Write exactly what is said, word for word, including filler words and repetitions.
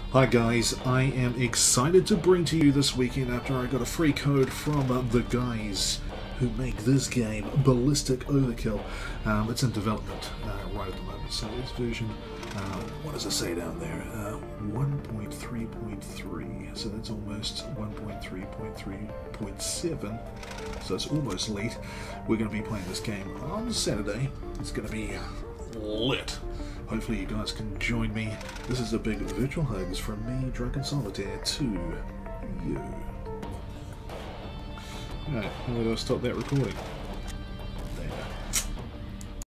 Hi guys, I am excited to bring to you this weekend after I got a free code from uh, the guys who make this game, Ballistic Overkill. Um, it's in development uh, right at the moment, so it's version, uh, what does it say down there? Uh, one point three point three, so that's almost one point three point three point seven, so it's almost late. We're going to be playing this game on Saturday. It's going to be lit. Hopefully you guys can join me. This is a big virtual hugs from me, Drunken Solitaire, to you. Alright, how do I stop that recording?